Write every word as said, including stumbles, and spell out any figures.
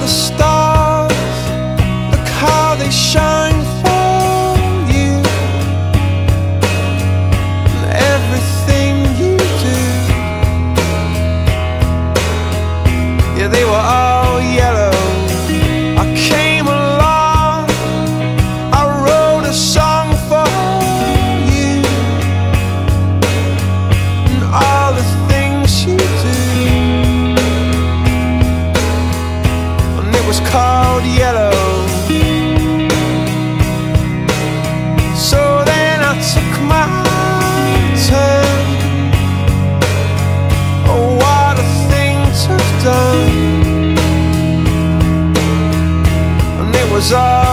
stars, look how they shine for you, and everything you do. Yeah, they were all yellow. I came along, I wrote a song for you, and all the things you do. And it was called Yellow. So then I took my turn. Oh, what a thing to have done. And it was all